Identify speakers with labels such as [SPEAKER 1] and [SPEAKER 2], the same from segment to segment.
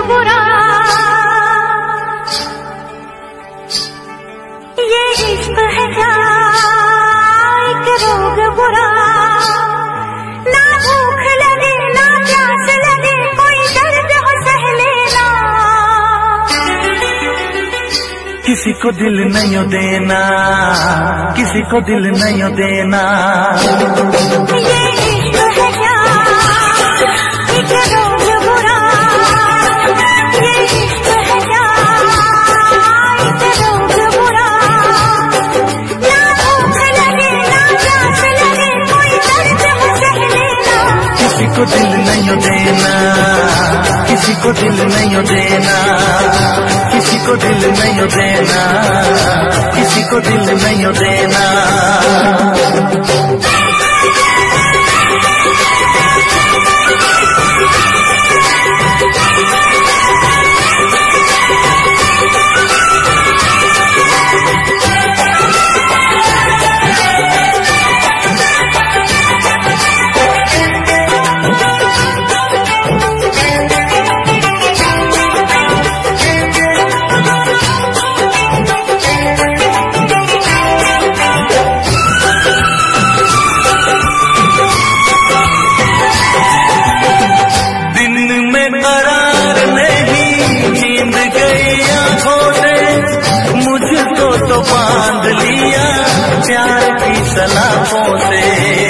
[SPEAKER 1] बुरा, ये इश्क है क्या एक रोग बुरा। ना भूख लगे ना प्यास लगे, कोई दर्द हो सह लेना।
[SPEAKER 2] किसी को दिल नहीं देना, किसी को दिल नहीं देना।
[SPEAKER 1] ये इश्क है क्या एक रोग बुरा, ये इश्क है क्या एक रोग बुरा। ना भूख लगे ना प्यास लगे, कोई दर्द हो सह लेना।
[SPEAKER 2] किसी को दिल नहीं देना, किसी को दिल नहीं देना, किसी को दिल नहीं देना, किसी को दिल नहीं देना। तो बांध लिया प्यार की सलाखों से,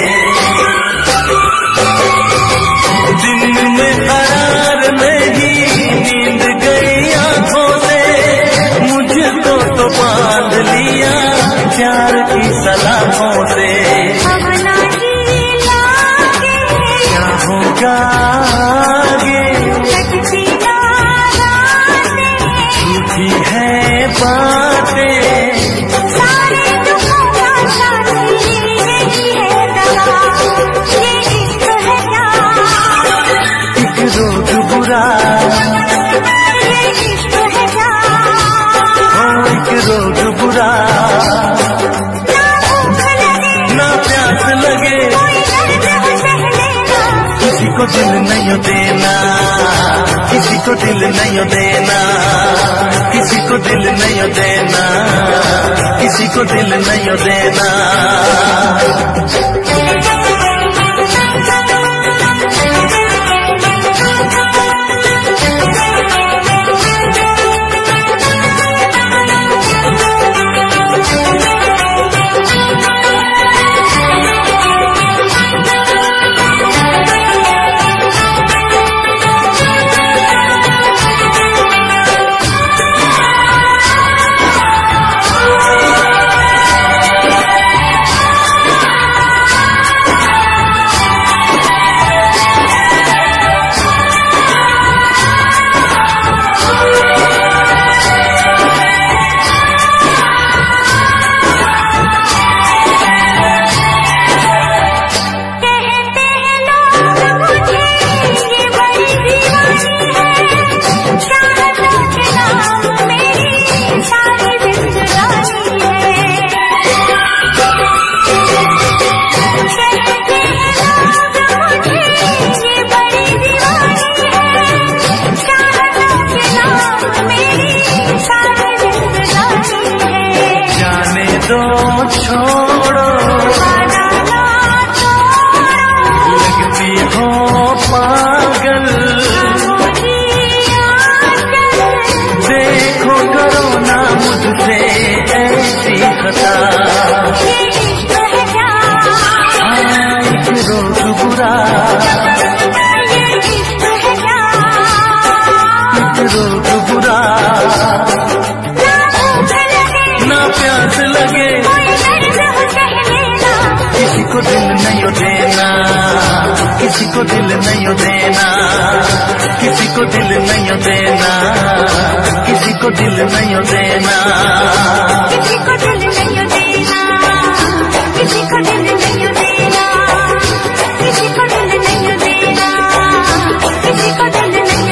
[SPEAKER 2] दिन में करार नहीं नींद गई आंखों से। मुझको तो बांध लिया प्यार की सलाखों से।
[SPEAKER 1] अब नहीं लागे
[SPEAKER 2] क्या होगा आगे,
[SPEAKER 1] लगती रातें
[SPEAKER 2] झूठी है बातें।
[SPEAKER 1] सारे दुखों का साथी यही है दवा। ये इश्क है क्या
[SPEAKER 2] एक रोग बुरा,
[SPEAKER 1] ये इश्क है क्या
[SPEAKER 2] एक रोग बुरा।
[SPEAKER 1] ना भूख लगे
[SPEAKER 2] ना प्यास लगे,
[SPEAKER 1] कोई दर्द हो सह लेना।
[SPEAKER 2] किसी को दिल नहीं देना, किसी को दिल नहीं देना, किसी को दिल नहीं देना, किसी को दिल नहीं देना। छोड़ो लगती हो पागल, देखो करो ना मुझसे ऐसी खता। एक रोग बुरा, एक रोग बुरा। ना प्यास लगे, किसी को दिल नहीं देना, किसी को दिल नहीं देना, किसी को दिल नहीं देना, किसी को दिल नहीं देना,
[SPEAKER 1] किसी को दिल नहीं देना, किसी को दिल नहीं देना, किसी को दिल नहीं देना, किसी को दिल नहीं देना।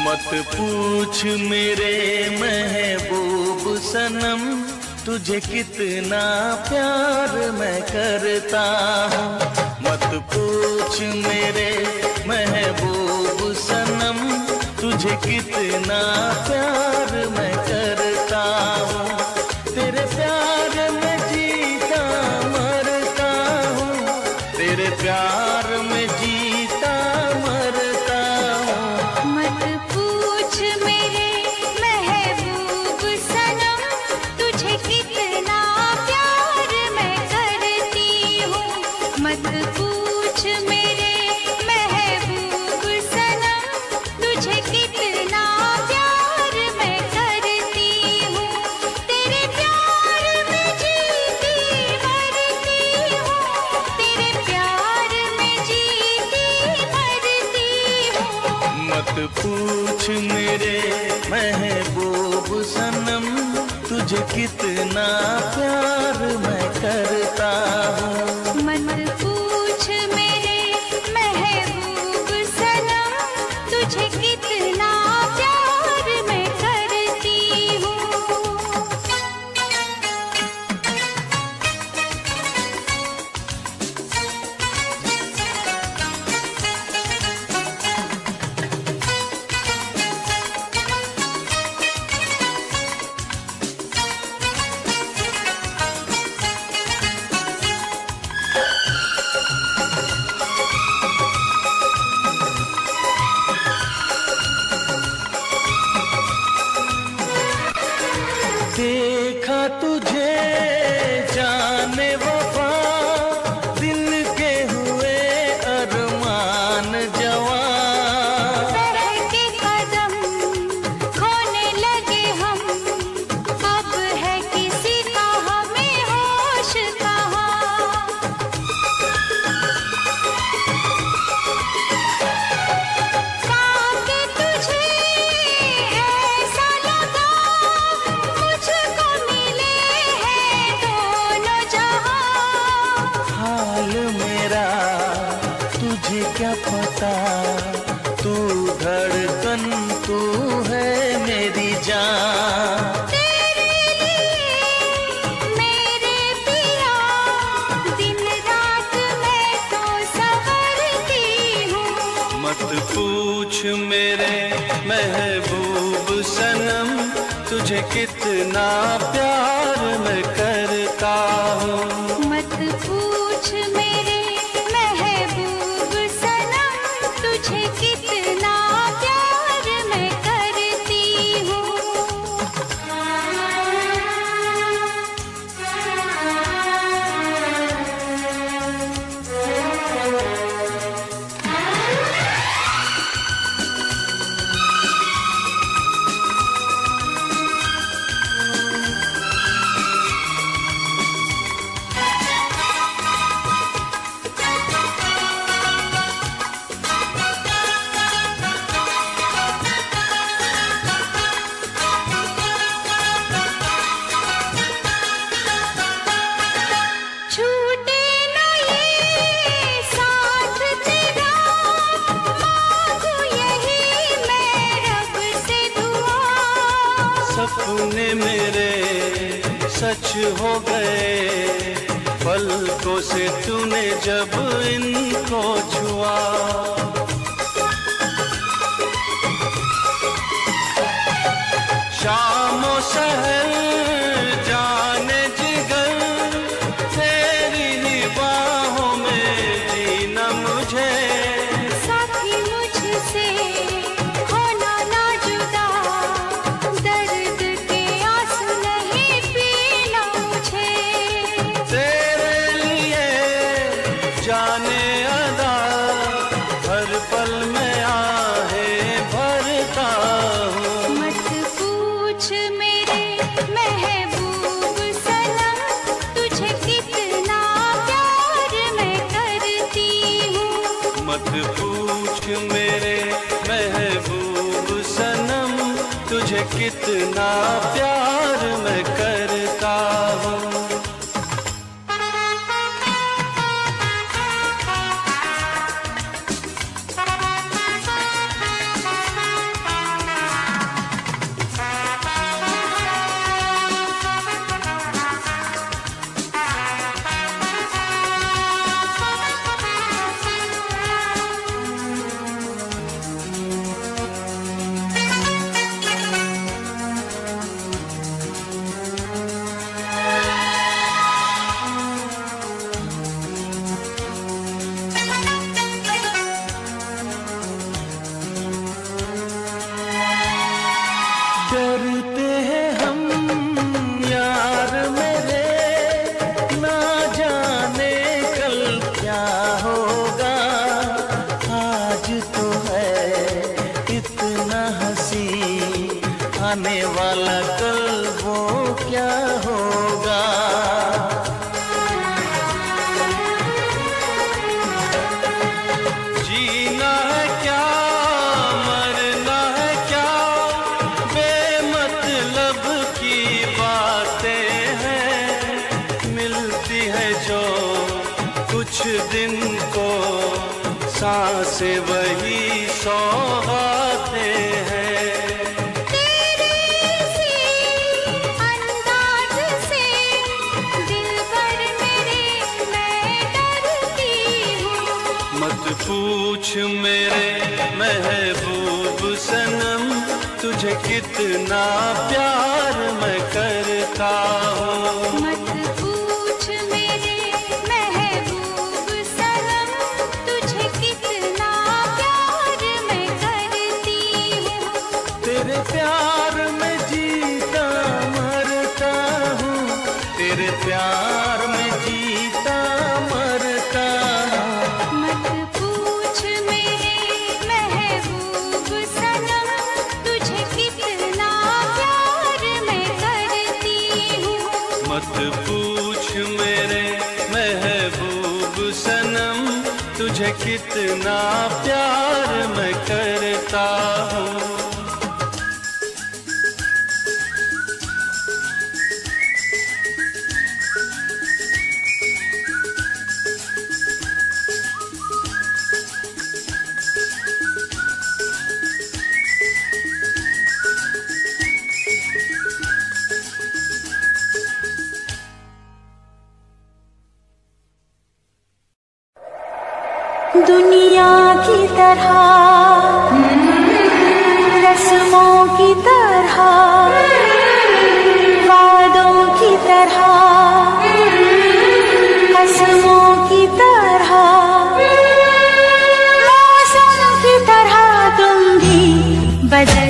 [SPEAKER 2] मत पूछ मेरे महबूब सनम, तुझे कितना प्यार मैं करता हूँ। मत पूछ मेरे महबूब सनम, तुझे कितना प्यार मैं करता हूँ। तेरे प्यार में जीता मरता हूँ, तेरे प्यार में जीता मरता हूँ।
[SPEAKER 1] मत पूछ मेरे महबूब सनम, तुझे कितना प्यार मैं करती हूँ। मत पूछ मेरे महबूब सनम, तुझे कितना प्यार मैं करती हूँ। तेरे प्यार में जीती मरती हूँ, तेरे प्यार में जीती मरती हूँ।
[SPEAKER 2] मत पूछ मेरे महबूब सनम, तुझे कितना प्यार मैं करता हूँ।
[SPEAKER 1] मत पूछ मेरे महबूब सनम, तुझे कितना प्यार मैं करती हूँ।
[SPEAKER 2] देखा तुझे जाने वफा, दिल के हुए अरमान जवां।
[SPEAKER 1] बहके कदम खोने लगे हम, अब है किसी का हमें होश कहाँ। पाके तुझे ऐसा लगा, मुझको मिले हैं दोनों जहां।
[SPEAKER 2] हाल मेरा तुझे क्या पता, तू धड़कन तू है मेरी जान।
[SPEAKER 1] तेरे लिए मेरे पिया, दिन रात मैं तो संवरती हूँ।
[SPEAKER 2] मत पूछ मेरे महबूब सनम, तुझे कितना प्यार मैं करता हूँ।
[SPEAKER 1] मत पूछ मेरे महबूब सनम, तुझे कितना प्यार मैं करती हूँ। छूटे न ये साथ तेरा, मांगू यही मैं रब से दुआ।
[SPEAKER 2] सपने मेरे सच हो गए, पलकों से तूने जब इनको छुआ। शामों सहर जाने जिगर, तेरी ही बाहों में जीना मुझे।
[SPEAKER 1] साथी मुझसे होना ना जुदा, दर्द के आंसू नहीं पीना मुझे।
[SPEAKER 2] तेरे लिए जाने अदा, हर पल में आहें भरता हूँ।
[SPEAKER 1] मत पूछ मेरे महबूब सनम, तुझे कितना प्यार मैं करती हूँ।
[SPEAKER 2] मत पूछ मेरे महबूब सनम, तुझे कितना प्यार मैं करता हूँ। आने वाला कल वो क्या होगा। जीना है क्या मरना है क्या, बेमतलब की बातें हैं, मिलती है जो कुछ दिन को सांसें वही सौगातें हैं।
[SPEAKER 1] तेरे से अंदाज से दिलबर मेरे मैं डरती हूँ।
[SPEAKER 2] मत पूछ मेरे महबूब सनम, तुझे कितना प्यार मैं करता हूँ।
[SPEAKER 1] मत पूछ मेरे महबूब सनम, तुझे कितना प्यार मैं करती हूँ।
[SPEAKER 2] तेरे प्यार में जीता मरता हूँ, तेरे प्यार में जीता मरता हूँ।
[SPEAKER 1] मत पूछ मेरे महबूब सनम, तुझे कितना प्यार मैं करती हूँ।
[SPEAKER 2] मत पूछ मेरे महबूब सनम, तुझे कितना प्यार मैं करता हूँ।
[SPEAKER 1] दुनिया की तरह रस्मों की तरह वादों की तरह कसमों की तरह मौसम की तरह तुम भी बदल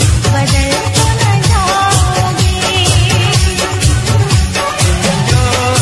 [SPEAKER 2] दुनिया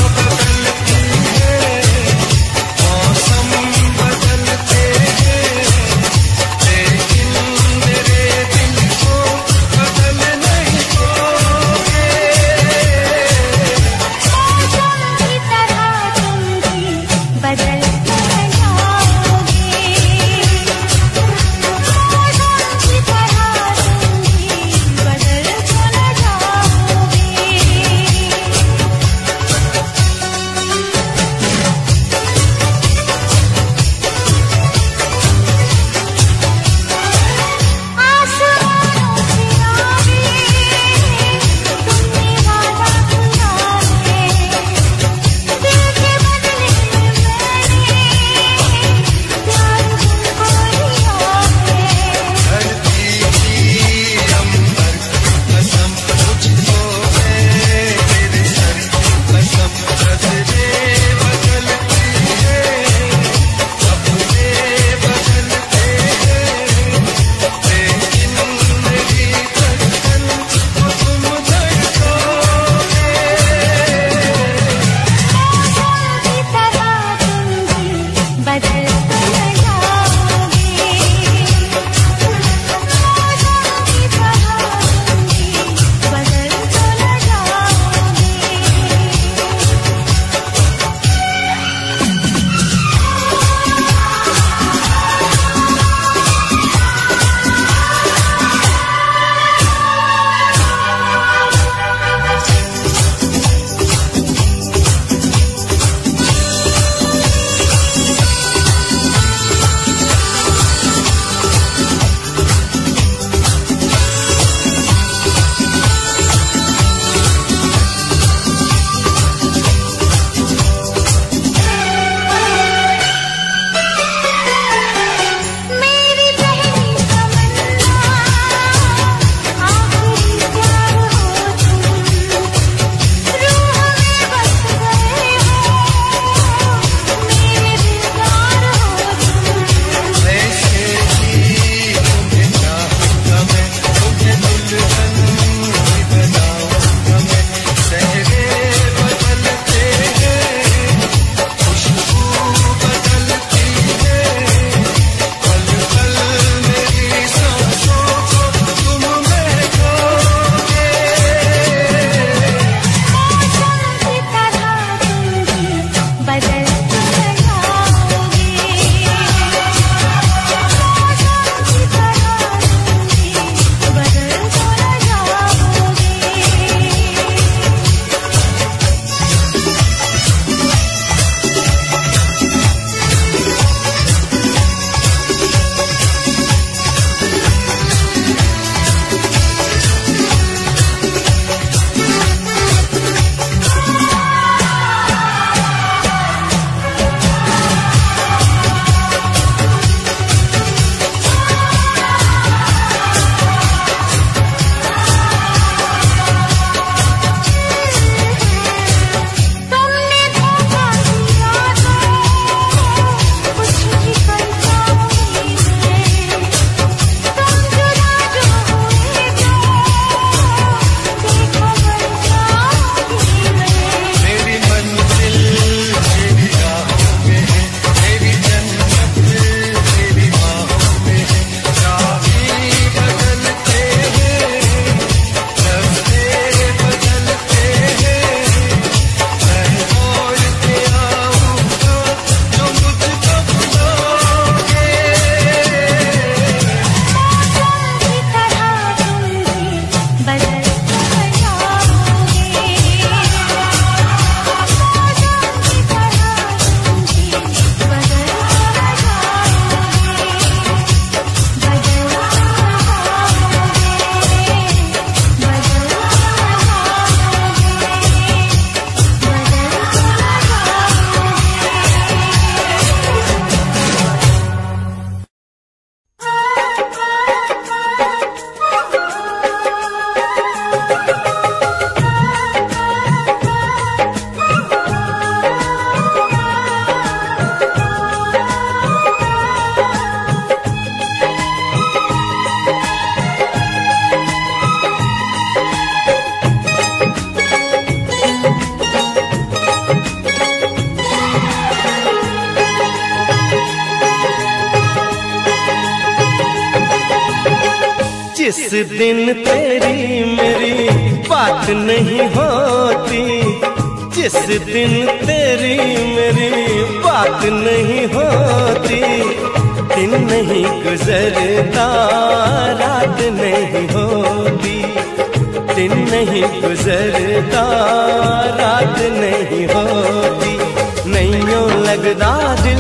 [SPEAKER 3] जिस दिन तेरी मेरी बात नहीं होती, जिस दिन तेरी मेरी बात नहीं होती, दिन नहीं गुजरता रात नहीं होती, दिन नहीं गुजरता रात नहीं होती। नैयों लगदा दिल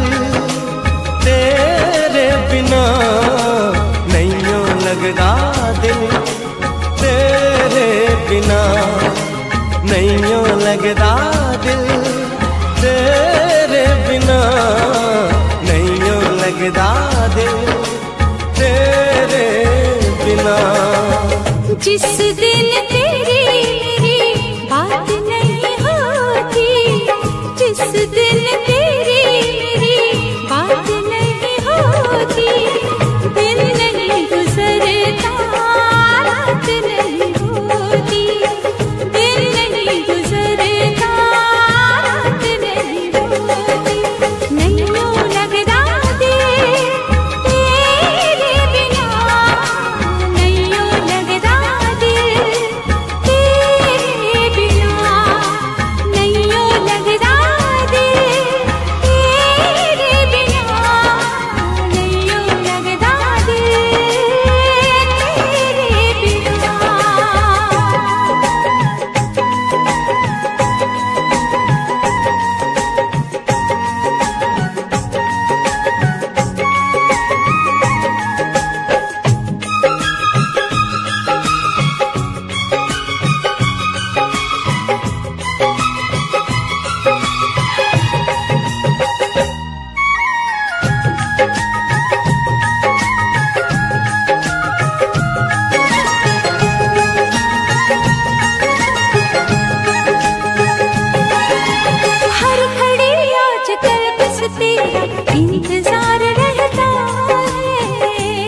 [SPEAKER 3] तेरे बिना, नैयों लगदा दिल तेरे बिना, नैयों लगदा दिल तेरे बिना, नैयों लगदा दिल तेरे बिना।
[SPEAKER 1] जिस दिन तेरी मेरी बात नहीं होती, जिस दिन तेरी मेरी बात नहीं होती, दिन नहीं गुजरता रात नहीं होती, दिन नहीं गुजरता रात नहीं होती। नैयों लगदा दिल तेरे बिना, नैयों लगदा दिल तेरे बिना, नैयों लगदा दिल तेरे बिना, नैयों लगदा दिल तेरे बिना। हर घड़ी आजकल बस तेरा इंतजार रहता है,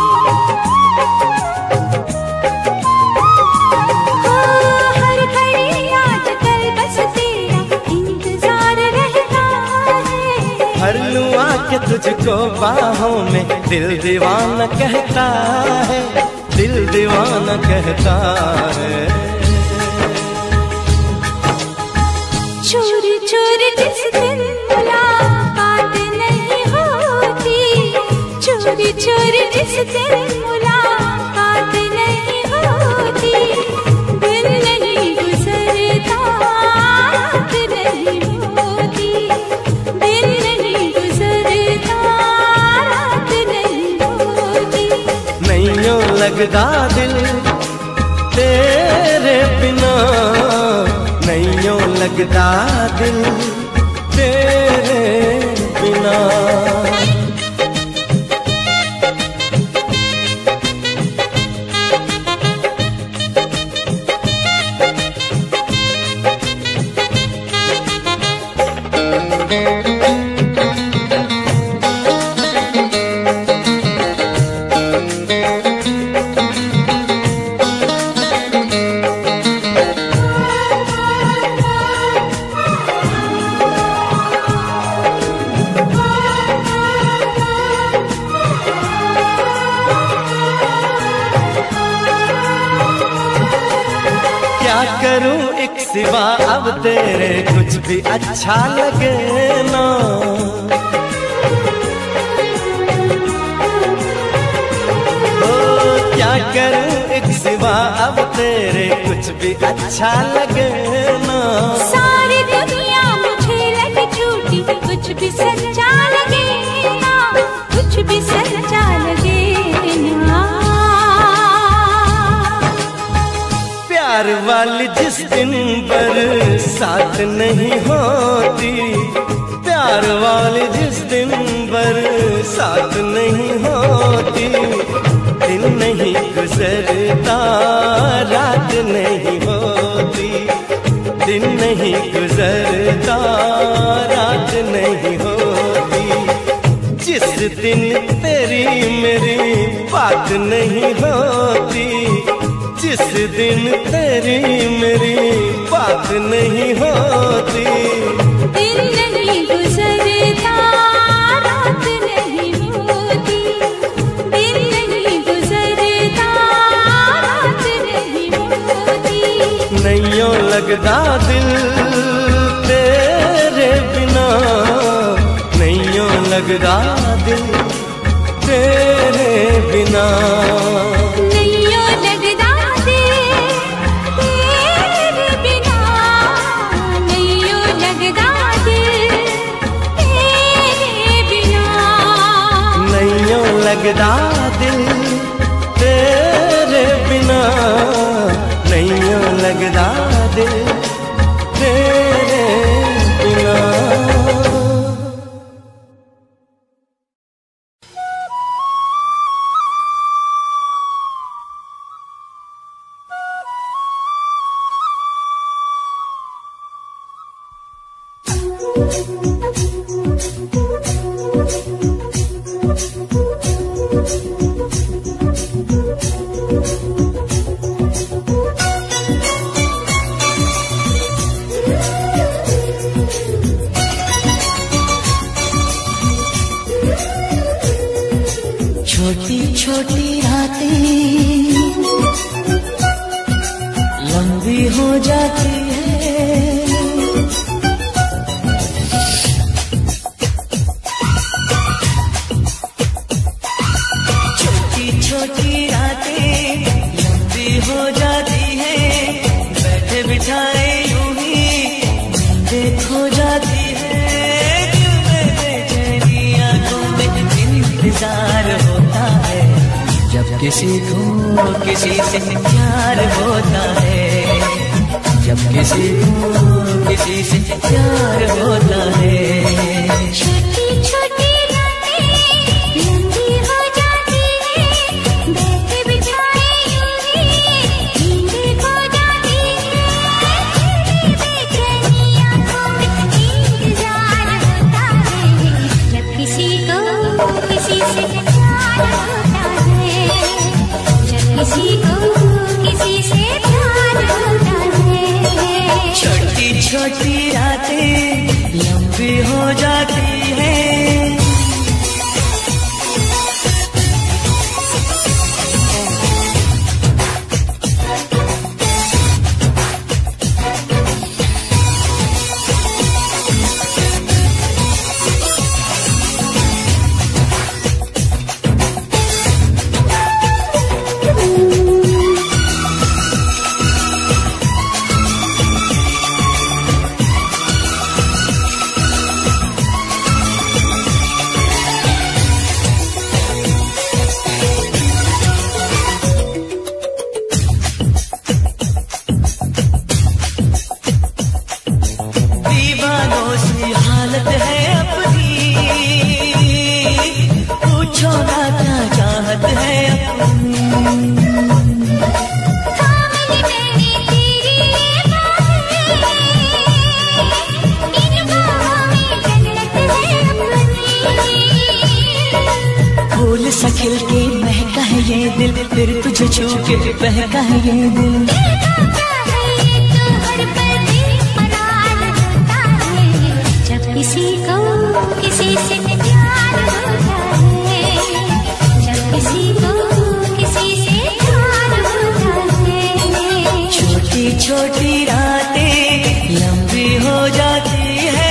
[SPEAKER 1] हाँ, हर घड़ी आजकल बस तेरा इंतजार रहता है।
[SPEAKER 3] हर लूं आके तुझको बाहों में, दिल दीवाना कहता है, दिल दीवाना कहता है।
[SPEAKER 1] चोरी चोरी जिस दिन मुलाकात नहीं होती, चोरी चोरी जिस दिन मुलाकात नहीं होती, दिन नहीं गुजरता रात नहीं होती, दिन नहीं गुजरता रात नहीं होती।
[SPEAKER 3] नैयों लगदा दिल तेरे बिना, नैयों लगदा दिल तेरे बिना। क्या करूं एक सिवा अब तेरे कुछ भी अच्छा लगे ना, ओ क्या करूं एक सिवा अब तेरे कुछ भी अच्छा लगे ना।
[SPEAKER 1] सारी दुनिया मुझे लगे झूठी, कुछ भी सच्चा लगे ना, कुछ भी सच्चा लगे ना।
[SPEAKER 3] प्यार वाली जिस दिन बरसात नहीं होती, प्यार वाली जिस दिन बरसात नहीं होती, दिन नहीं गुजरता रात नहीं होती, दिन नहीं गुजरता रात नहीं होती। जिस दिन तेरी मेरी बात नहीं होती, जिस दिन तेरी मेरी बात नहीं होती,
[SPEAKER 1] दिन नहीं गुजरता रात नहीं होती, दिन नहीं गुजरता
[SPEAKER 3] लगदा दिल तेरे बिना।
[SPEAKER 1] नैयों लगदा दिल तेरे बिना, नैयों लगदा दिल तेरे बिना।
[SPEAKER 3] नैयों लगदा दिल तेरे बिना, नैयों लगदा दिल तेरे बिना।
[SPEAKER 4] छोटी छोटी रातें लंबी हो जाती है, छोटी छोटी रातें लंबी हो जाती है, बैठे बिठाए यूं ही नींदें खो जाती है। दिल में बेचैनी आंखों में इंतजार होता है, जब किसी को किसी से प्यार होता है, जब किसी को किसी से प्यार होता है।
[SPEAKER 1] छोटी छोटी रातें लंबी हो जाती है, बैठे बिठाए यूं ही नींदें खो जाती है। बेचैनी आंखों में इंतजार होता है, जब किसी को किसी से प्यार होता है, जब किसी को किसी से प्यार होता है।
[SPEAKER 4] छोटी छोटी रातें लंबी हो जाती है। दीवानों सी हालत है अपनी, पूछो ना क्या चाहत है अपनी।
[SPEAKER 1] थामली मैंने तेरी बाहें, इन बाहों में जन्नत है अपनी।
[SPEAKER 4] फूल सा खिल के महका है ये दिल, फिर तुझे छू के बहका है ये दिल।
[SPEAKER 1] किसी को किसी से प्यार होता है, जब किसी को किसी से प्यार होता है।
[SPEAKER 4] छोटी छोटी रातें लंबी हो जाती है।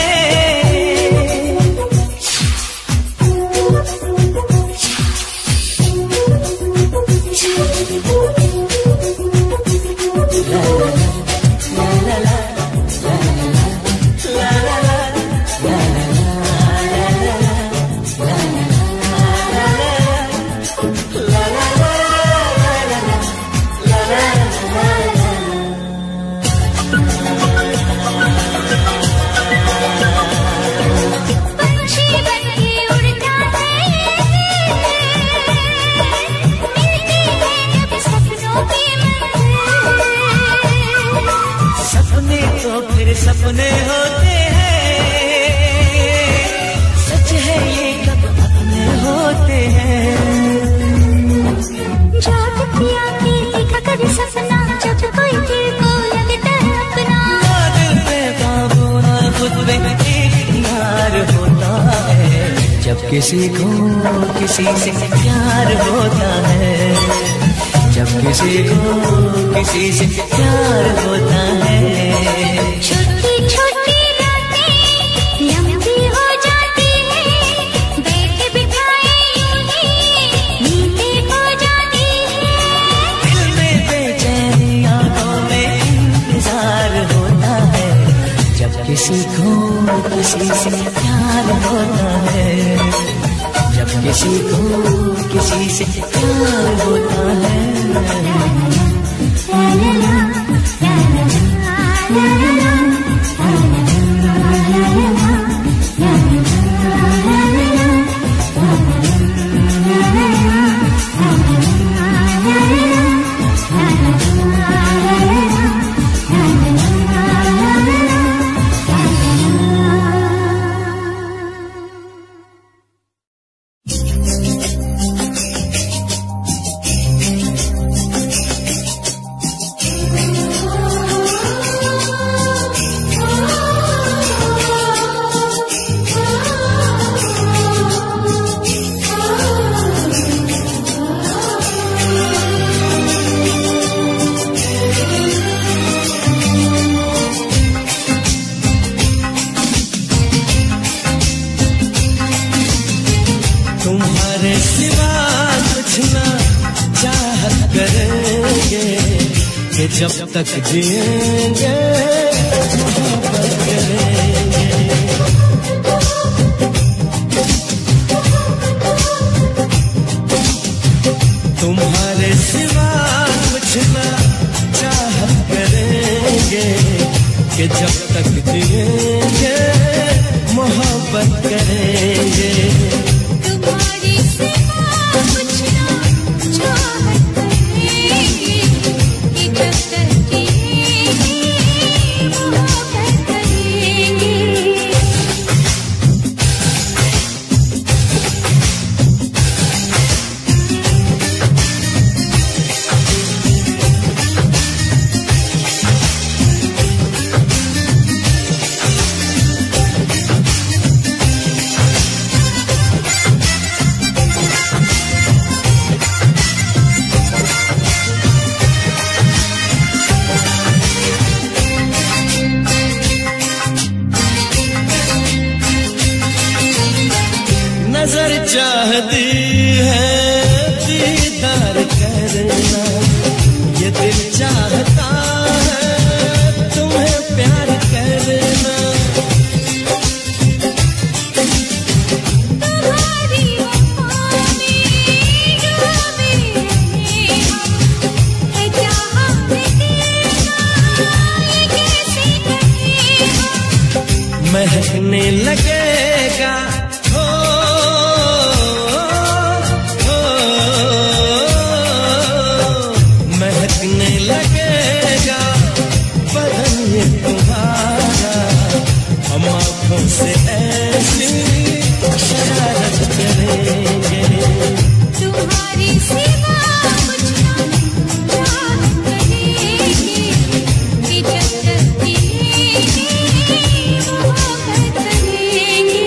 [SPEAKER 4] सपने होते हैं, सच है ये कब अपने होते हैं।
[SPEAKER 1] जाग पिया के देखा कर सपना, जब कोई दिल को लगता है अपना।
[SPEAKER 4] दिल पे काबू ना खुद पे इख्तियार होता है, जब किसी को किसी से प्यार होता है, जब किसी को किसी से प्यार होता है।
[SPEAKER 1] छोटी छोटी रातें लंबी हो जाती है,
[SPEAKER 4] किसी से प्यार होता है, जब किसी को किसी से प्यार होता है।
[SPEAKER 3] जब तक जिएंगे मोहब्बत करेंगे। तुम्हारे सिवा कुछ ना चाहत करेंगे कि जब तक जिएंगे मोहब्बत करेंगे।
[SPEAKER 1] तुम्हारी सिवा कुछ ना चाहत करेंगे कि जब तक जिएंगे मोहब्बत करेंगे।
[SPEAKER 3] नजर चाहती है दीदार करना, ये दिल चाहता है तुम्हें प्यार करना।
[SPEAKER 1] तुम्हारी वफा में डूबे रहे हम, है क्या हमने देखा ये कैसे कहे हम।
[SPEAKER 3] महकने लगेगा महकने लगेगा बदन ये तुम्हारा, हम आँखों से ऐसी शरारत करेंगे।
[SPEAKER 1] तुम्हारी सिवा कुछ ना चाहत करेंगे कि जब तक जिएंगे मोहब्बत करेंगे।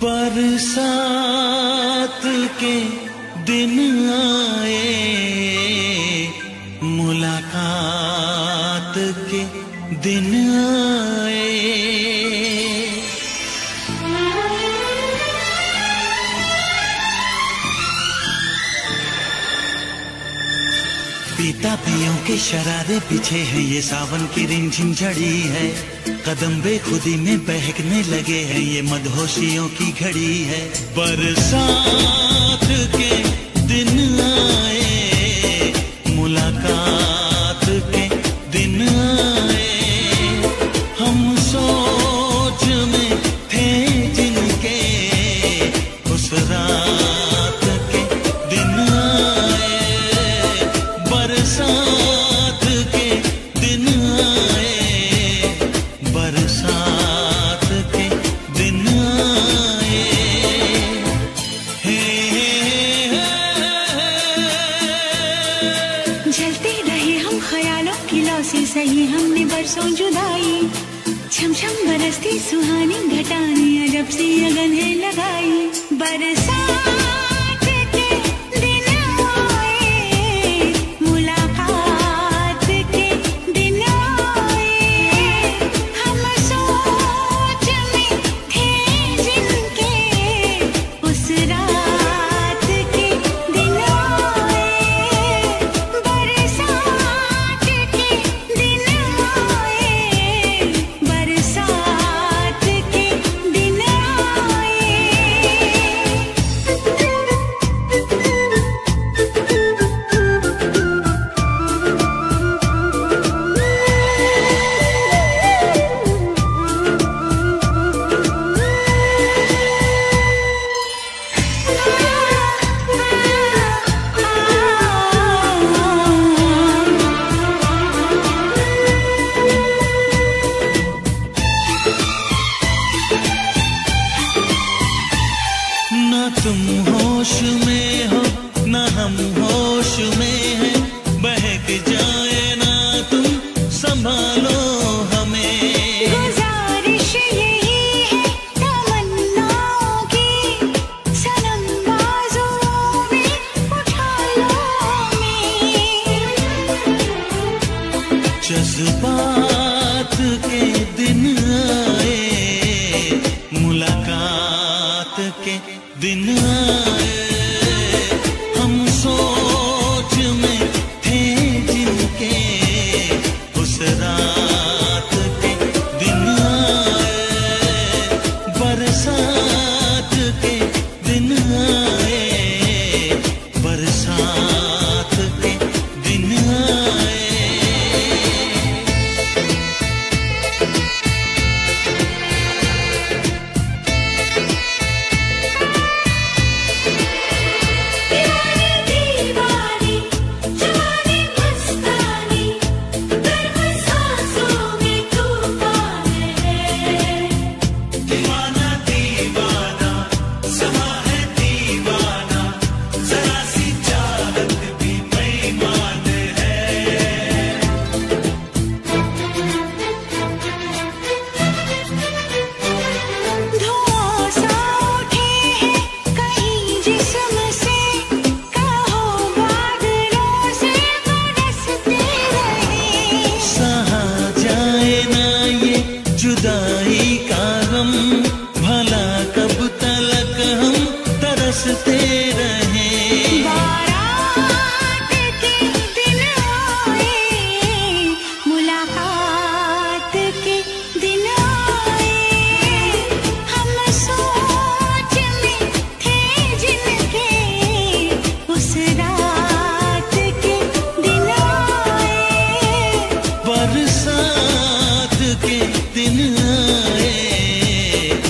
[SPEAKER 4] बरसात के दिन आए, मुलाकात के दिन आए। पीता पियों के शरारे पीछे हैं, ये सावन की रिमझिम झड़ी है। कदम बेखुदी में बहकने लगे हैं, ये मदहोशियों की घड़ी है। बरसात के दिन आए, मुलाकात के दिन आए। हम सोच में थे जिनके, उस रात के दिन आए। बरसात के दिन आए, बरसात के दिन आए।
[SPEAKER 5] जलते रहे हम ख्यालों की लौ से सही हमने बरसों जुदाई। छम छम बरसती सुहानी घटानी अजब सी अगन है लगाई। बरसात के दिन आए, मुलाकात के दिन आए। हम सोच में थे जिनके, उस रात के दिन आए। बरसात के दिन आए, बरसात के दिन आए।
[SPEAKER 4] ना तुम होश में हो, ना हम होश में हैं। बहक जाए ना तुम, संभालो हमें।
[SPEAKER 5] गुजारिश यही है तमन्नाओं की, सनम बाजुओं में उठा लो हमें।
[SPEAKER 4] जज्बात के दिन आए, मुलाकात के दिन आए। हम सोच में थे जिनके, उस रात के दिन आए। बरसात के दिन आए, बरसात के दिन आए।
[SPEAKER 5] दीवानी जवानी मस्तानी, गर्म सांसों में तूफान है।
[SPEAKER 4] दीवाना दीवाना समा है दीवाना, जरा सी चाहत भी बेईमान है।
[SPEAKER 5] धुआं सा उठे हैं कहीं जिस्म से, कहो बादलों से बरसते रहे।
[SPEAKER 4] सहा जाए ना ये जुदाई का गम, भला कब तलक हम तरसते रहें।
[SPEAKER 5] बारात के दिन आए, मुलाकात के दिन आए। हम सोच में थे जिनके, उस रात के दिन आए।
[SPEAKER 4] बरसात के दिन आए,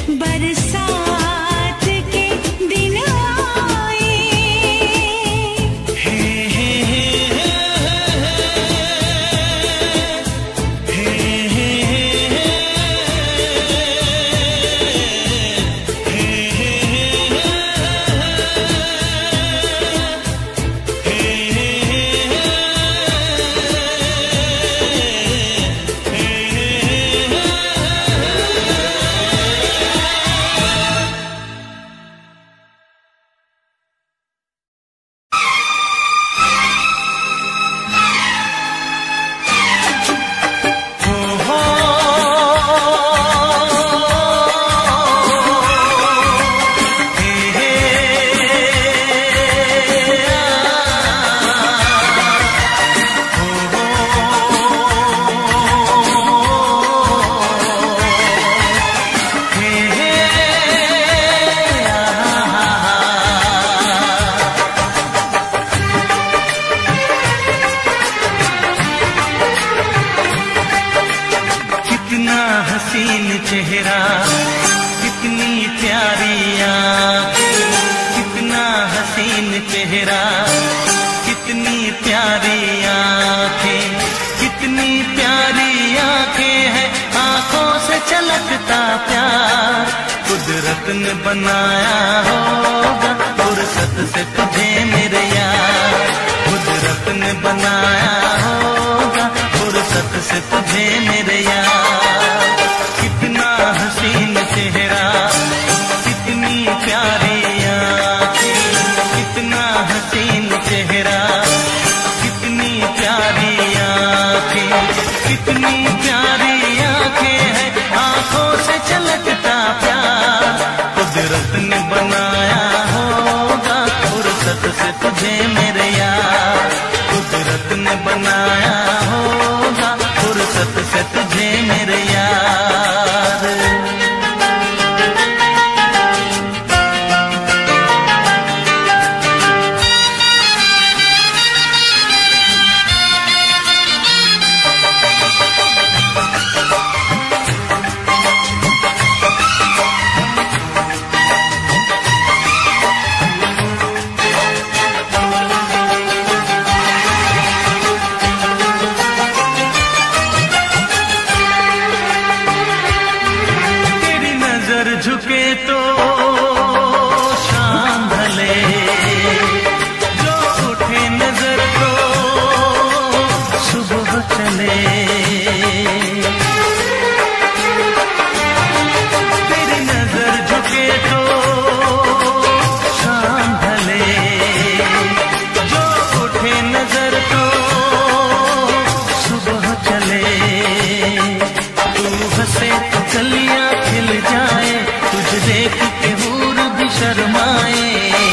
[SPEAKER 2] ने बनाया होगा फुर्सत से तुझे मेरे यार, कुदरत ने बनाया होगा फुर्सत से तुझे मेरे यार। कितना हसीन चेहरा, कितनी प्यारी आँखें, कितना हसीन चेहरा, कितनी प्यारी आँखें, कितनी प्यारी आँखें हैं, आँखों से छलकता प्यार। कुदरत ने बनाया होगा फुर्सत से तुझे मेरे यार, कुदरत ने बनाया होगा फुर्सत से तुझे मेरे यार। झुके तो शाम ढले, जो उठे नजर तो सुबह चले। तेरी नजर झुके तो शाम ढले, जो उठे नजर तो सुबह चले। तू हंसे तो कलियां खिल जाए, तुझ देख के हूर भी शर्माए।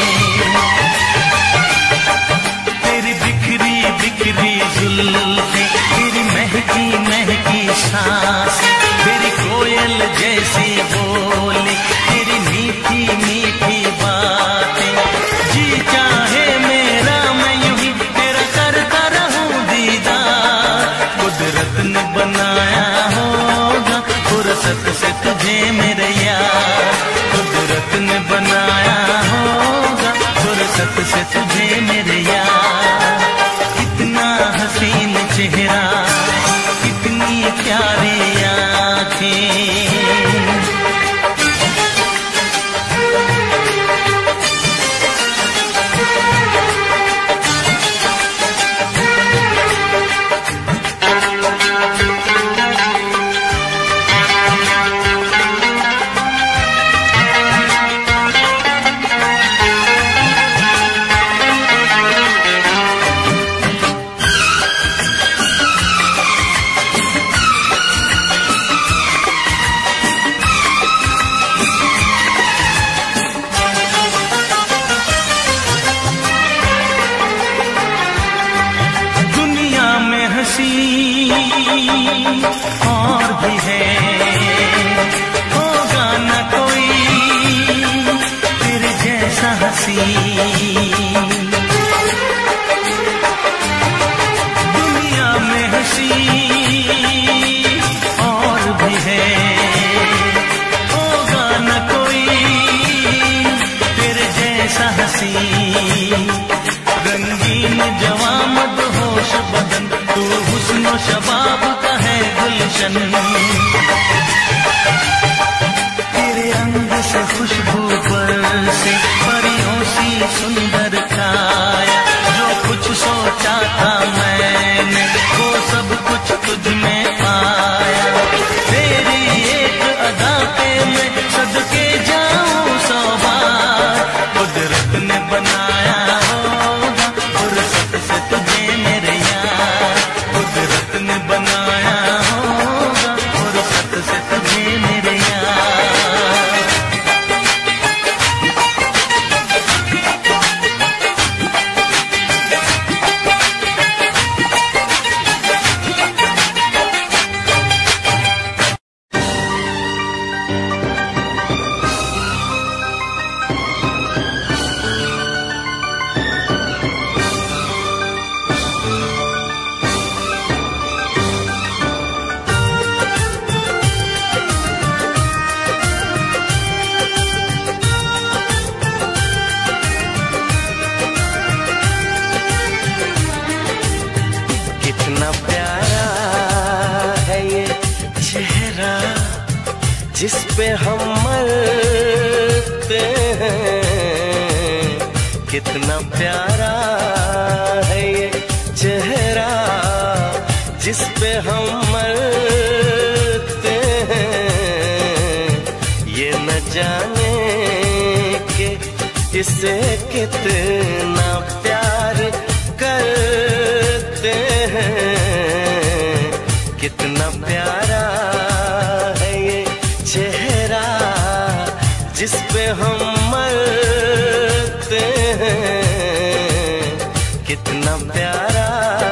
[SPEAKER 2] तेरी बिखरी बिखरी जुल्फें, तेरी महकी महकी सांस, तेरी कोयल जैसी बोली, तेरी मीठी मीठी बातें। जी चाहे मेरा मैं यूं ही तेरा करता रहूं दीदार। कुदरत ने बनाया होगा फुर्सत से तुझे मेरे यार, कुदरत ने बनाया होगा फुर्सत से तुझे मेरे यार। कितना हसीन चेहरा, कितनी प्यारी आँखें। और भी है, होगा न कोई तेरे जैसा हंसी। दुनिया में हंसी और भी है, होगा न कोई तेरे जैसा हंसी। रंगीन जवां मदहोश बदन, तू हुस्न शबाब का है गुलशन। तेरे अंग से खुशबू बरसे, परियों सी सुंदर काया। जो कुछ सोचा था मैंने वो सब कुछ तुझ में पाया। तेरी एक अदा पे मैं सदके जाऊं 100 बार। कुदरत ने बनाया होगा फुर्सत से तुझे मेरे यार, कुदरत ने बनाया होगा फुर्सत से तुझे मेरे यार।
[SPEAKER 3] जिस पे हम मर करते हैं। कितना प्यारा है ये चेहरा जिस पे हम मरते हैं। ये न जाने कि इसे कितना प्यार करते हैं। कितना प्यारा है ये चेहरा जिस पे हम मरते हैं। कितना प्यारा।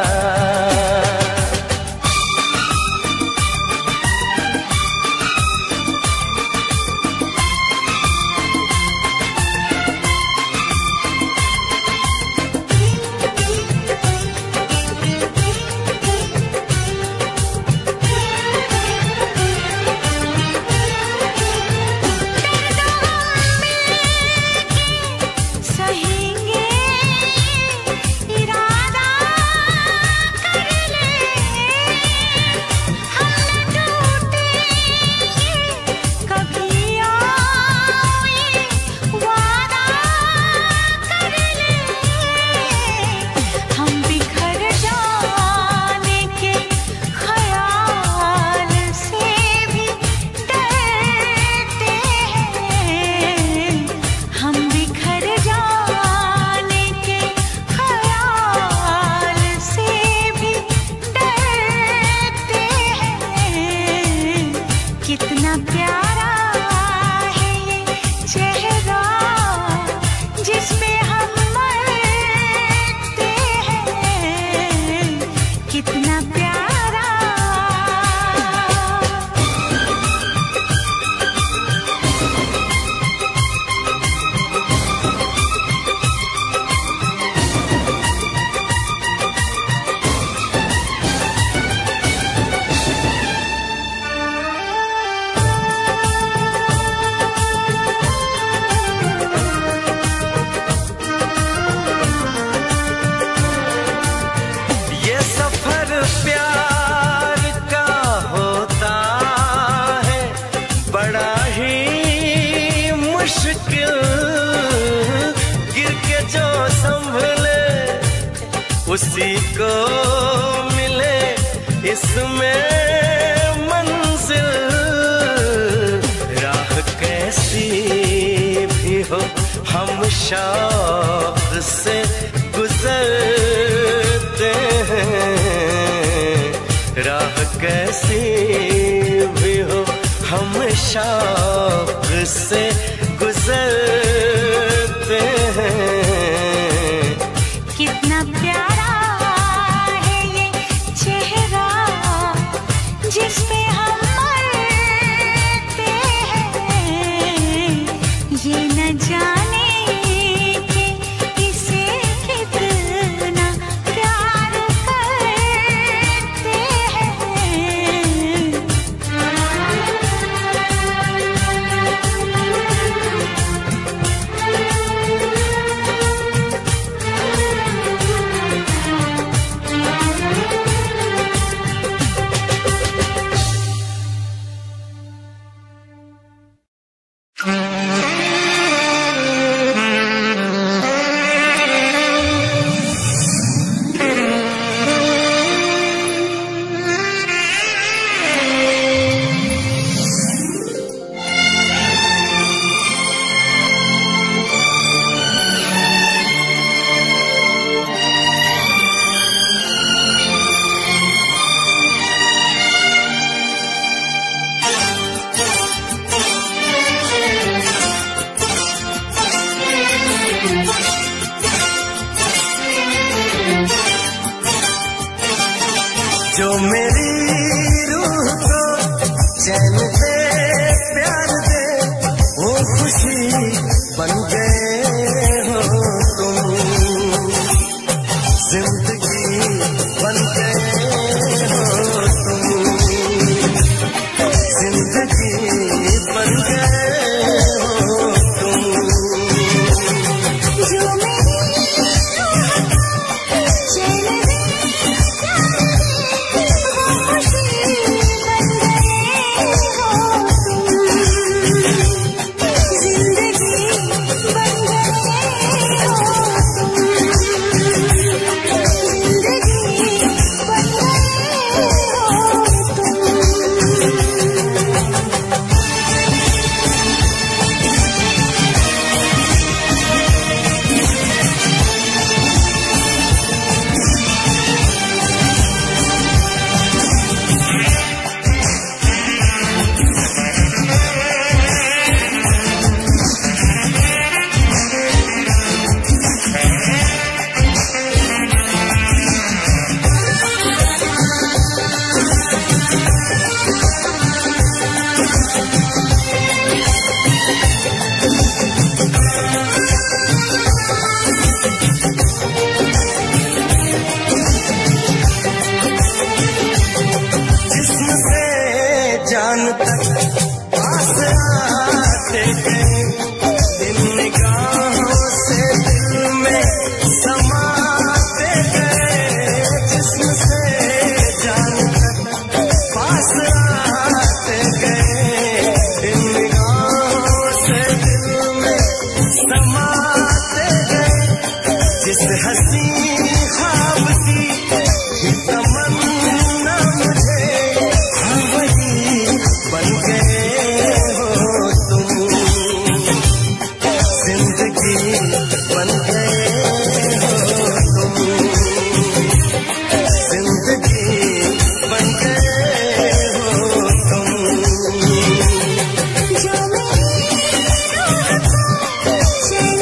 [SPEAKER 3] उसी को मिले इसमें मंजिल। राह कैसी भी हो हम शौक से गुजरते हैं। राह कैसी भी हो हम शौक से गुजरते हैं।
[SPEAKER 5] कितना प्यारा है ये चेहरा जिस पे हम मरते हैं। ये न जाने कि इसे कितना प्यार करते हैं।
[SPEAKER 3] हंसी ख्वाब की तमन्ना मुझे हाँ वही बन गए हो तुम, जिंदगी बन गए हो तुम, जिंदगी बन गए हो तुम।
[SPEAKER 1] जो मेरी रूह को चैन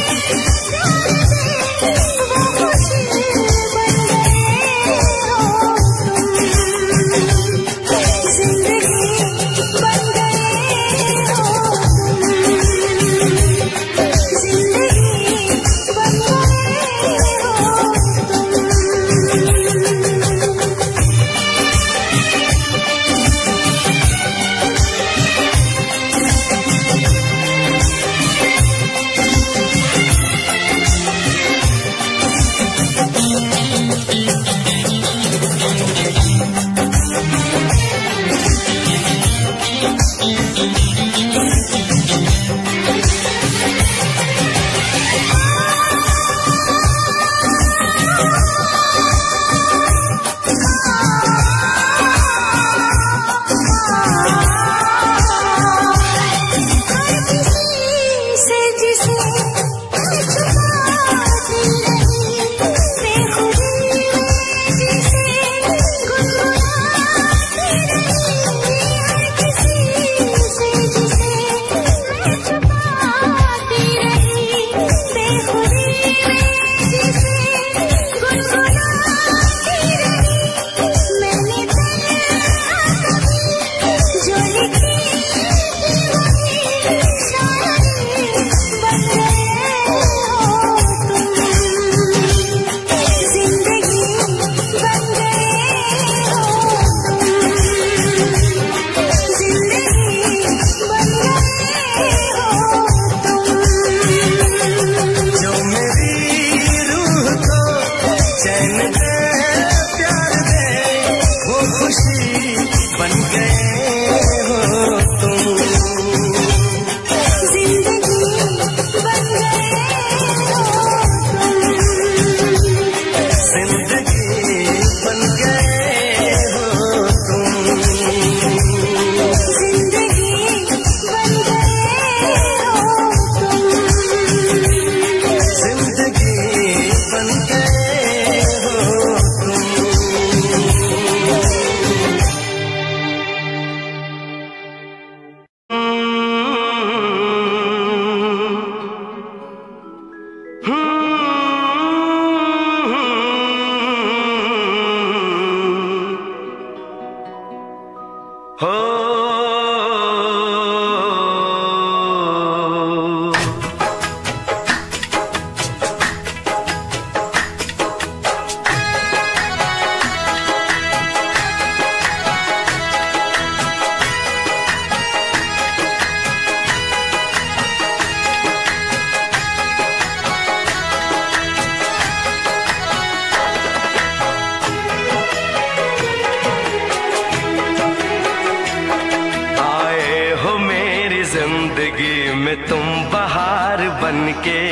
[SPEAKER 3] जिंदगी में तुम बहार बनके,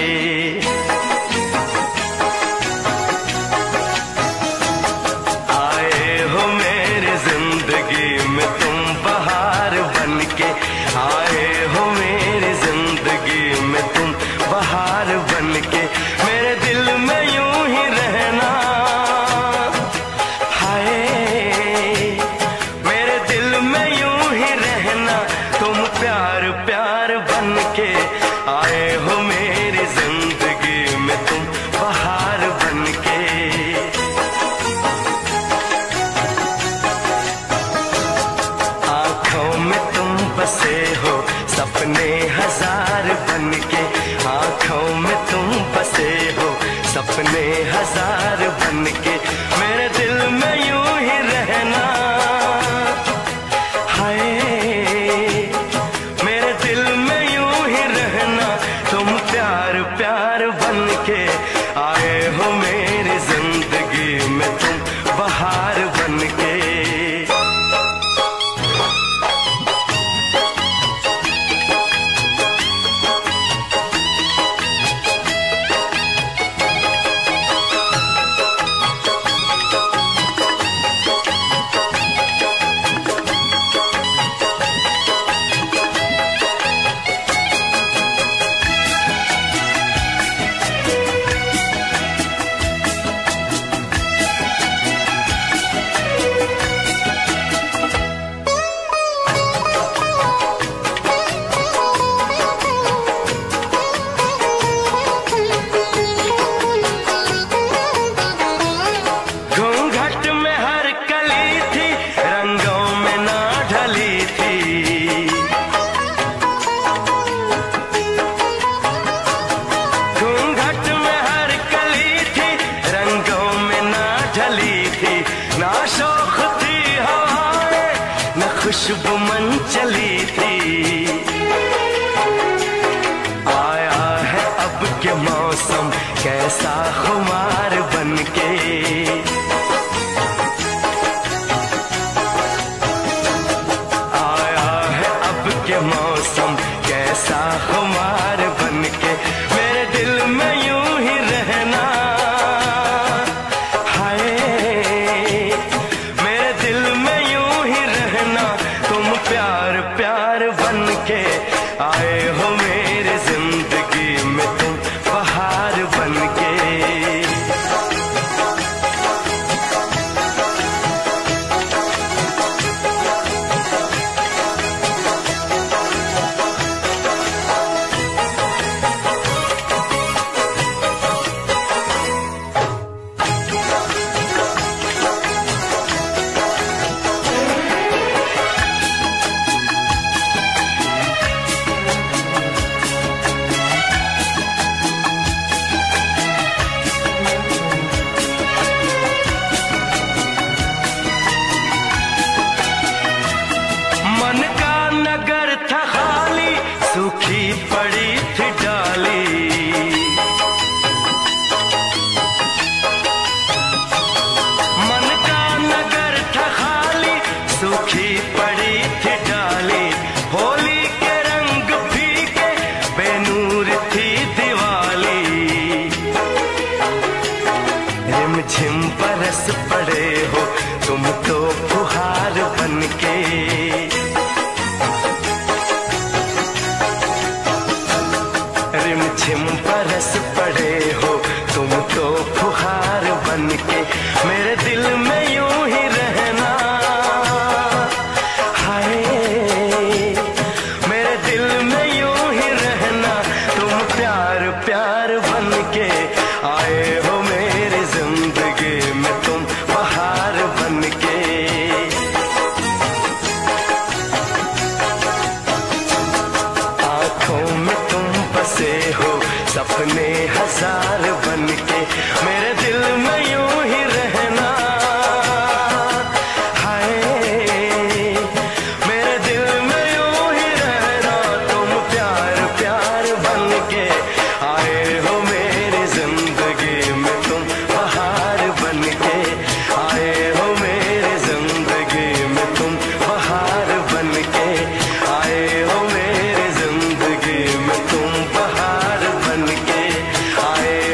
[SPEAKER 3] आए हो मेरी जिंदगी में तुम बहार बनके, आए हो मेरी जिंदगी में तुम बहार बनके, मेरे दिल में यूं ही रहना, हाय मेरे दिल में यूं ही रहना, तुम प्यार प्यार बनके, आए हो मेरी जिंदगी में तुम बहार बनके। आंखों में तुम बसे हो सपने हजार बनके, आंखों में तुम बसे हो सपने हजार बनके, मेरे दिल में यूं ही रहना, हाय मेरे दिल में यूं ही रहना, तुम प्यार प्यार बनके, आए हो मेरी जिंदगी में तुम बहार बनके। कैसा खुमार बनके। आया है अब के मौसम कैसा खुमार बनके, मेरे दिल में यूं ही रहना। हाय मेरे दिल में यूं ही रहना, तुम प्यार प्यार बनके आए हो मेरे जिंदगी में, तुम बहार बनके। मन का नगर था खाली, सूखी पड़ी थी डाली। मन का नगर था खाली, सूखी पड़ी थी डाली। होली के रंग फीके, बेनूर थी दिवाली। रिमझिम बरस पड़े हो तुम तो फुहार बनके। रिमझिम बरस पड़े हो तुम तो फुहार बनके, मेरे दिल में यूं ही रहना। हाय मेरे दिल में यूं ही रहना, तुम प्यार प्यार बनके आए हो मेरी जिंदगी में, तुम बहार बनके। आंखों में तुम बसे हो सपने हजार बनके, मेरे दिल में यूं ही रहना। हाय मेरे दिल में यूं ही रहना, तुम प्यार प्यार बनके आए हो मेरी जिंदगी में, तुम बहार बनके आए हो मेरी जिंदगी में, तुम बहार बनके आए हो मेरी जिंदगी में, तुम बहार बनके आए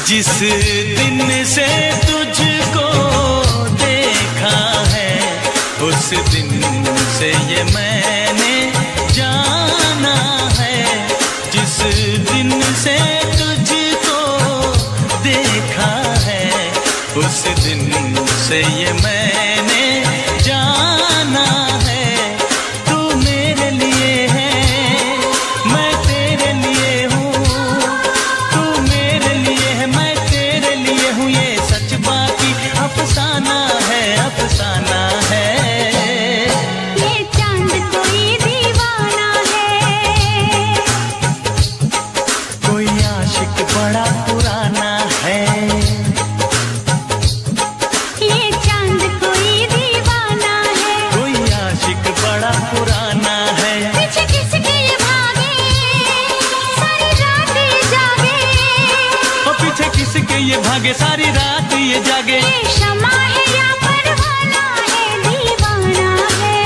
[SPEAKER 4] जिस दिन से तुझको देखा है उस दिन से ये मैंने जाना है। जिस दिन से तुझको देखा है उस दिन से ये मैंने जाना है। तू मेरे लिए है मैं तेरे लिए हूँ, तू मेरे लिए है मैं तेरे लिए हूँ। ये सच बाकी अफसाना है, अफसाना है।
[SPEAKER 1] ये चांद कोई दीवाना है,
[SPEAKER 4] कोई आशिक बड़ा पुराना है।
[SPEAKER 1] ये चांद कोई दीवाना है,
[SPEAKER 4] कोई आशिक बड़ा पुराना है।
[SPEAKER 1] पीछे किसके ये भागे सारी रात ये जागे।
[SPEAKER 4] और पीछे किसके ये भागे सारी रात ये जागे।
[SPEAKER 1] ये शमा है या परवाना है, दीवाना है।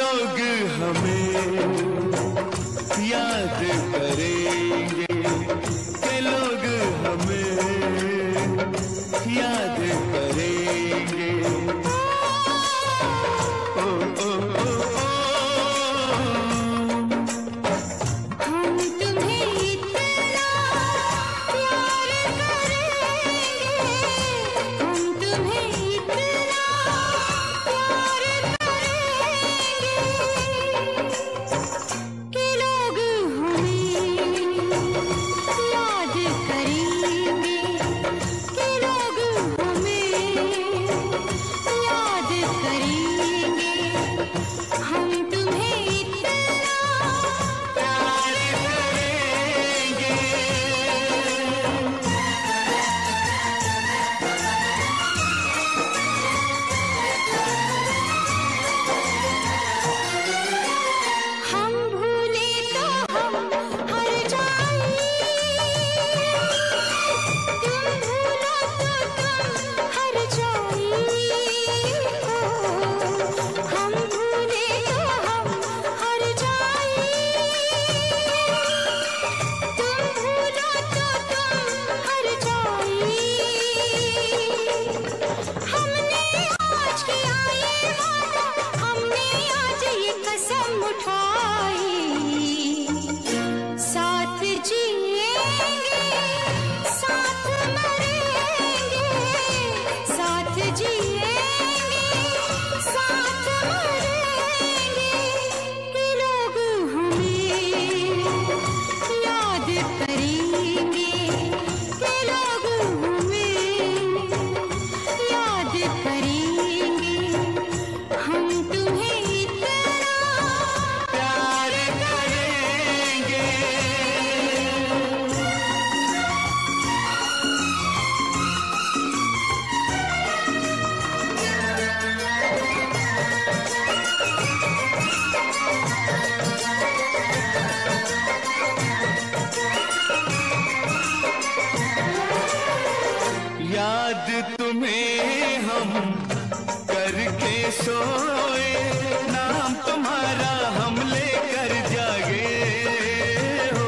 [SPEAKER 6] लोग हमें याद करेंगे, के लोग हमें याद करेंगे। ओ ओ ओ
[SPEAKER 1] हम तुम्हें इतना प्यार करेंगे, हम तुम्हें इतना प्यार करेंगे कि लोग हमें याद करेंगे, कि लोग हमें याद करेंगे। हम तुम्हें इतना
[SPEAKER 6] प्यार करेंगे।
[SPEAKER 1] हम भूले तो हम हर जाएं, तुम भूलो तो तुम हर जाएं। हम भूले तो हम हर जाएं, तुम भूलो तो तुम हर जाएं। हमने आज किया ये वादा, हमने आज ये कसम उठाई, साथ जिएंगे साथ मरेंगे, साथ जिएंगे साथ मरेंगे कि लोग हमें याद करेंगे, कि लोग हमें याद करेंगे। हम तुम्हें इतना
[SPEAKER 6] प्यार करेंगे। याद तुम्हें हम करके सोए, नाम तुम्हारा हम लेकर जागे हो।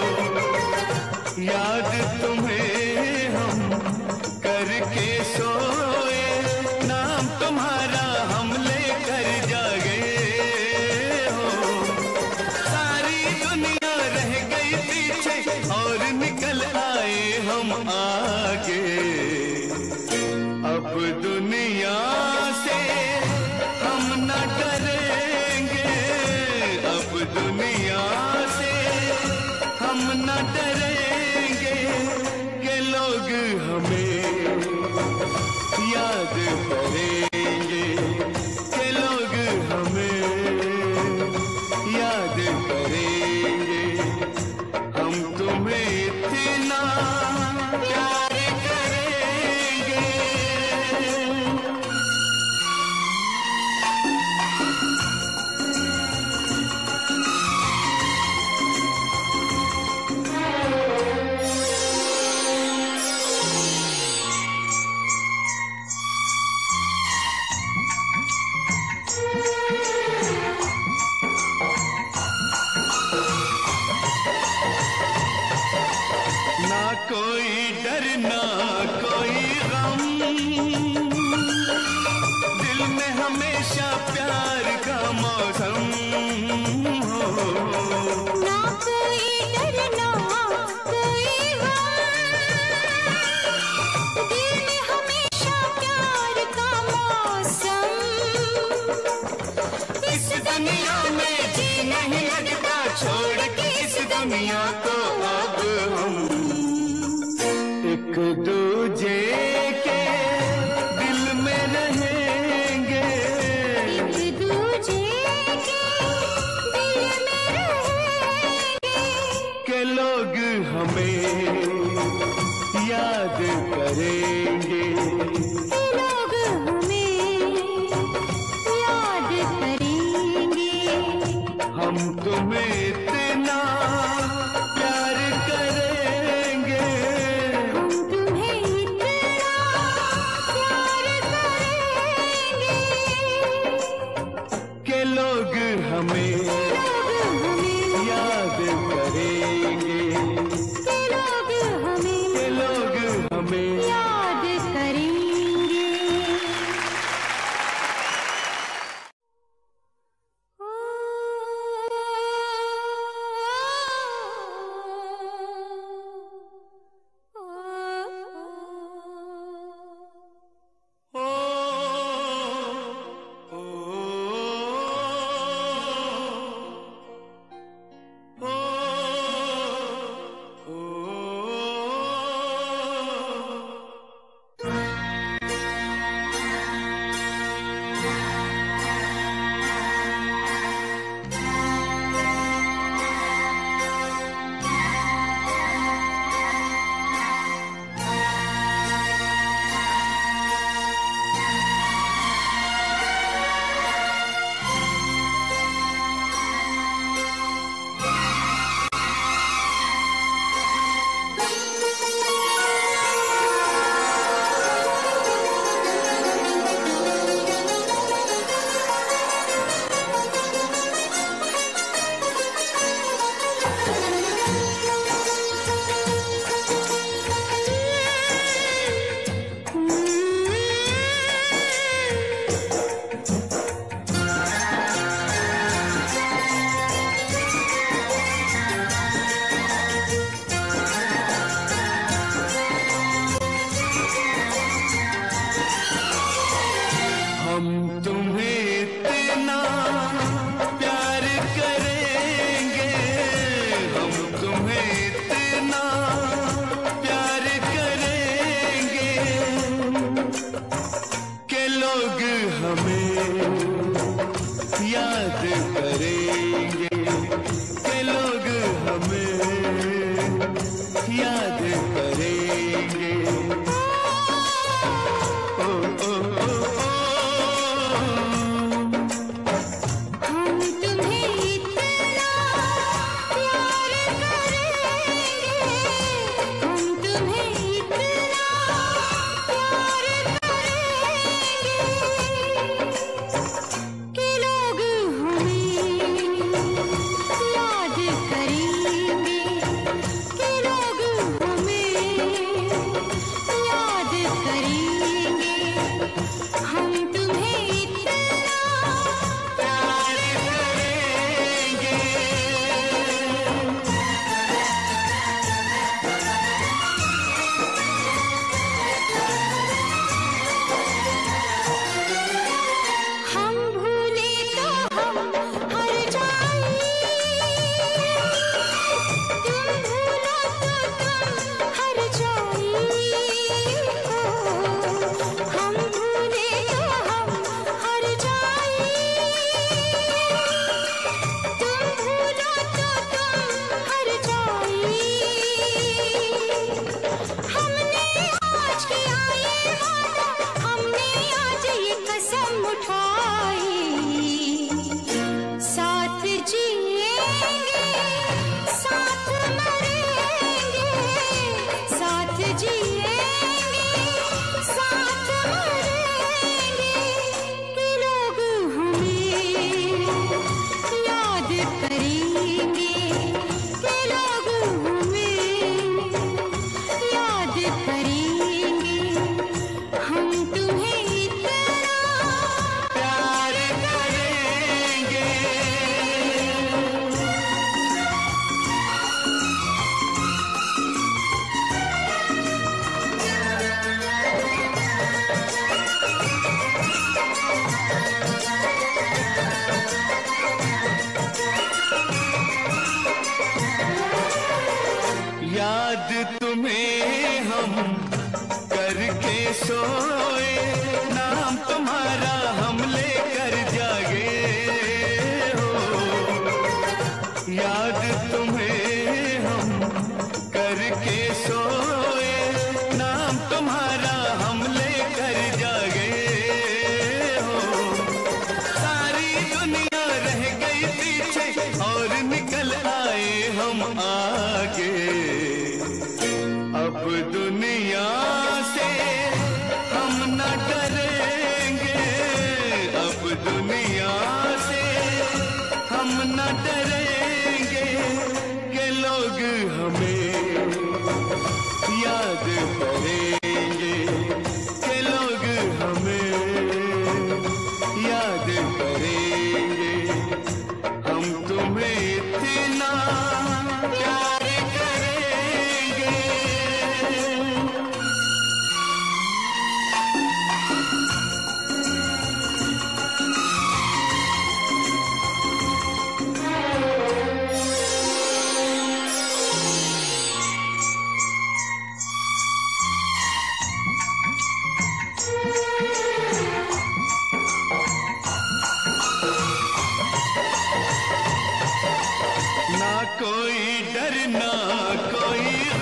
[SPEAKER 6] याद तुम्हें हम करके सोए, नाम तुम्हारा हम लेकर जागे हो। सारी दुनिया रह गई पीछे और निकल आए हम आगे। अब दुनिया से हम न डरेंगे, अब दुनिया से हम न डरेंगे कि लोग हमें याद करेंगे, कि लोग हमें याद करेंगे। हम तुम्हें इतना प्यार करेंगे। ना कोई डर ना कोई गम, दिल में हमेशा प्यार का मौसम हो।
[SPEAKER 1] ना कोई डर ना कोई गम, दिल में हमेशा प्यार का मौसम।
[SPEAKER 6] इस दुनिया में जी नहीं लगता, छोड़ के इस दुनिया को अब हम एक दूजे के दिल में रहेंगे,
[SPEAKER 1] एक दूजे के दिल में रहेंगे
[SPEAKER 6] के लोग हमें याद करेंगे,
[SPEAKER 1] कि लोग हमें याद करेंगे।
[SPEAKER 6] हम तुम्हें इतना प्यार करेंगे।
[SPEAKER 1] हम तुम्हें
[SPEAKER 6] के लोग हमें याद करेंगे, के लोग हमें
[SPEAKER 5] याद करेंगे।
[SPEAKER 6] सोए नाम तुम्हारा हम लेकर जागे हो, याद तुम्हें हम करके सोए नाम तुम्हारा हम लेकर जागे हो। सारी दुनिया रह गई पीछे और निकल आए हम आगे, अब दुनिया से हम न डरेंगे, अब दुनिया से हम न डरेंगे कि लोग हमें याद करेंगे, कि लोग हमें याद करेंगे। हम तुम्हें इतना प्यार करेंगे। ना कोई डर ना कोई